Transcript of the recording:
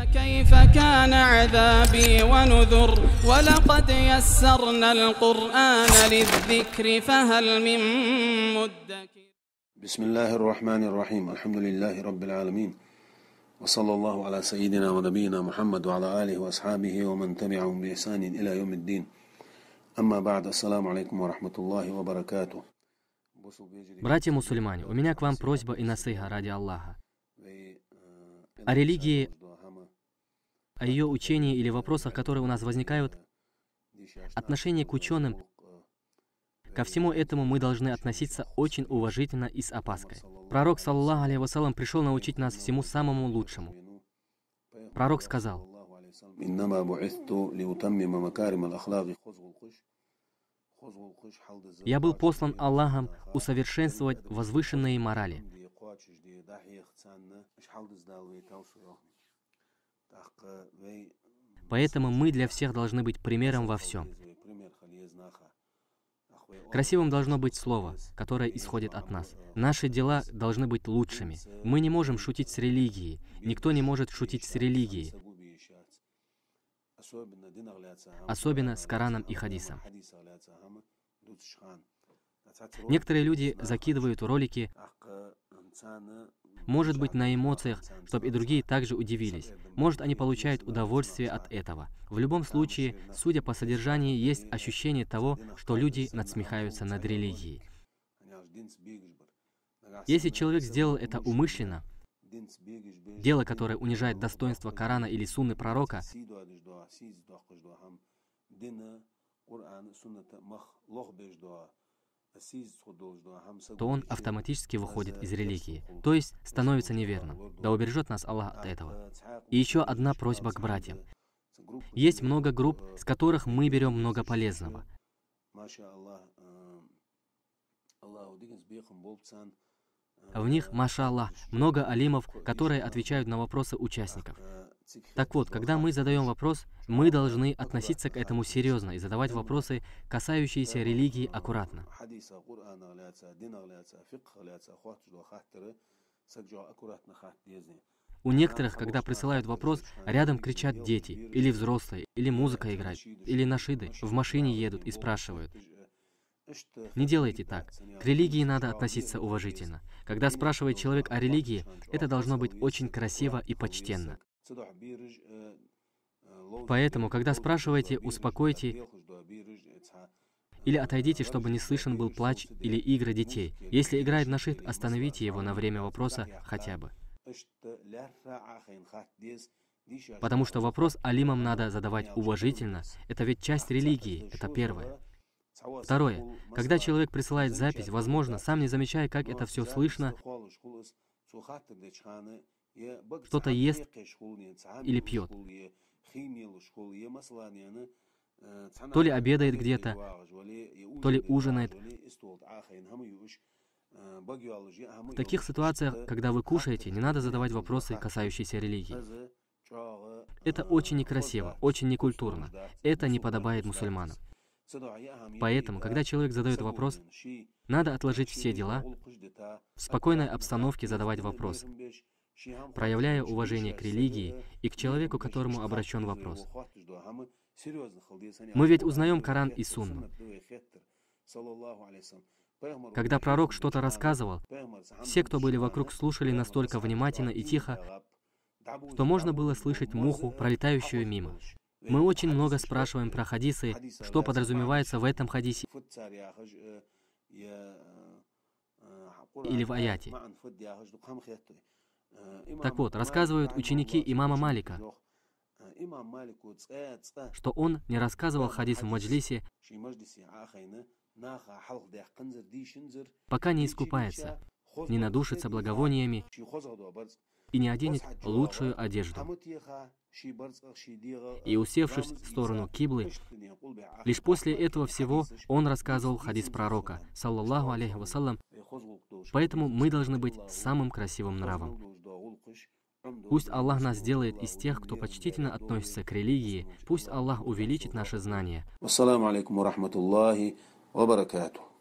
كيف كان عذابي ونذر ولقد يسرنا القرآن للذكر فهل من مدكر. بسم الله الرحمن الرحيم. الحمد لله رب العالمين وصلى الله على سيدنا ونبينا محمد وعلى آله وأصحابه ومن تبعهم بإحسان إلى يوم الدين. أما بعد. السلام عليكم ورحمة الله وبركاته. Братья-мусульмане, у меня к вам просьба и насыха ради Аллаха. О религии, о ее учении или вопросах, которые у нас возникают, отношение к ученым, ко всему этому мы должны относиться очень уважительно и с опаской. Пророк, саллаллаху алейхи вассалам, пришел научить нас всему самому лучшему. Пророк сказал: «Я был послан Аллахом усовершенствовать возвышенные морали». Поэтому мы для всех должны быть примером во всем. Красивым должно быть слово, которое исходит от нас. Наши дела должны быть лучшими. Мы не можем шутить с религией. Никто не может шутить с религией. Особенно с Кораном и хадисом. Некоторые люди закидывают ролики, может быть, на эмоциях, чтобы и другие также удивились. Может, они получают удовольствие от этого. В любом случае, судя по содержанию, есть ощущение того, что люди надсмехаются над религией. Если человек сделал это умышленно, дело, которое унижает достоинство Корана или сунны пророка, то он автоматически выходит из религии, то есть становится неверным. Да убережет нас Аллах от этого. И еще одна просьба к братьям. Есть много групп, с которых мы берем много полезного. В них, маша Аллах, много алимов, которые отвечают на вопросы участников. Так вот, когда мы задаем вопрос, мы должны относиться к этому серьезно и задавать вопросы, касающиеся религии, аккуратно. У некоторых, когда присылают вопрос, рядом кричат дети, или взрослые, или музыка играет, или нашиды, в машине едут и спрашивают. Не делайте так. К религии надо относиться уважительно. Когда спрашивает человек о религии, это должно быть очень красиво и почтенно. Поэтому, когда спрашиваете, успокойте или отойдите, чтобы не слышен был плач или игры детей. Если играет нашид, остановите его на время вопроса хотя бы. Потому что вопрос алимам надо задавать уважительно. Это ведь часть религии, это первое. Второе. Когда человек присылает запись, возможно, сам не замечая, как это все слышно, что-то ест или пьет. То ли обедает где-то, то ли ужинает. В таких ситуациях, когда вы кушаете, не надо задавать вопросы, касающиеся религии. Это очень некрасиво, очень некультурно. Это не подобает мусульманам. Поэтому, когда человек задает вопрос, надо отложить все дела, в спокойной обстановке задавать вопрос, проявляя уважение к религии и к человеку, к которому обращен вопрос. Мы ведь узнаем Коран и Сунну. Когда пророк что-то рассказывал, все, кто были вокруг, слушали настолько внимательно и тихо, что можно было слышать муху, пролетающую мимо. Мы очень много спрашиваем про хадисы, что подразумевается в этом хадисе или в аяте. Так вот, рассказывают ученики имама Малика, что он не рассказывал хадис в маджлисе, пока не искупается, не надушится благовониями и не оденет лучшую одежду. И, усевшись в сторону киблы, лишь после этого всего он рассказывал хадис пророка, саллаллаху алейхи вассалям. Поэтому мы должны быть самым красивым нравом. Пусть Аллах нас сделает из тех, кто почтительно относится к религии. Пусть Аллах увеличит наши знания. Ассаламу алейкум ва рахматуллахи ва баракатух.